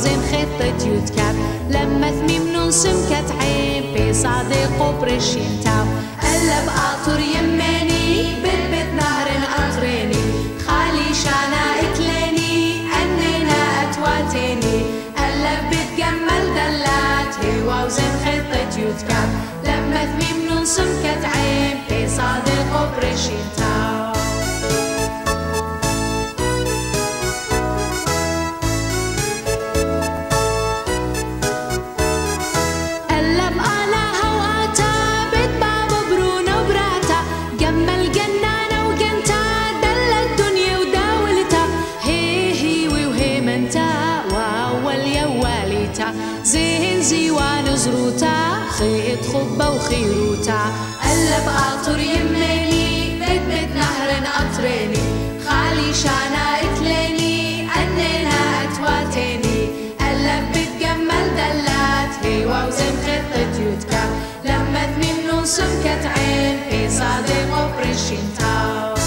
وزين خطة يتكاب لما ثميم نون سمكة عين بي صادق وبرشين تاو قلب قاطر يماني بت نهر قطريني خالي شانا اكلاني أنينا أتواتيني قلب بتجمل دلات هوا وزين خطة يتكاب لما ثميم نون سمكة عين بي صادق وبرشين تاو زين زيوان زروتا خيط خبة وخيروتا قلب قاطر يماني بت نهر قطريني خالي شانا اكلاني أنينا أتواتيني قلب بتجمل دلات هوا وزين خطة يتكاب لما ثميم نون سمكة عين في صادق وبرشين تاو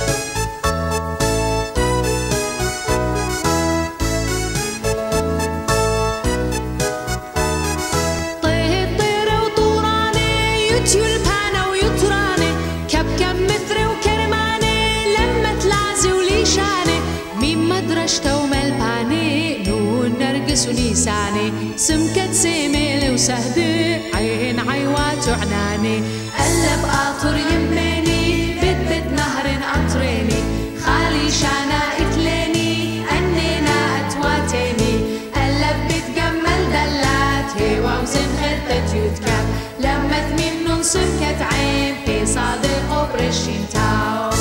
يلبانا ويطراني كب مثري وكرماني لما تلازي وليشاني ميم مدرشته وملباني نون نرقس ونيساني سمكة سيميلي وسهدي عين عيوات وعناني قلب قاطر يماني بت نهر قطريني خالي شانا اكلاني أنينا أتواتيني قلب بتجمل دلات هوا وزين خطة يتكاب لما ثميم نون سمكة عين في صادق وبرشين تاو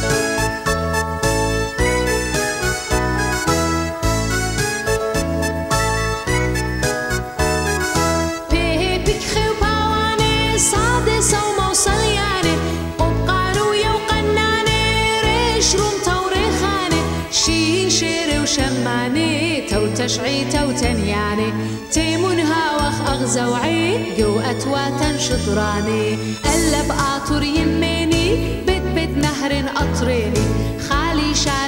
بيه بكخي وباواني صادي صومة وصلياني وبقاروية وقناني ريش رومتا وريخاني شين شيري وشماني تو تشعي تو تنياني تيمونها واخ أغزى وعين جو أتواتا شطراني قلب قاطر يماني بت نهر قطريني خالي شاي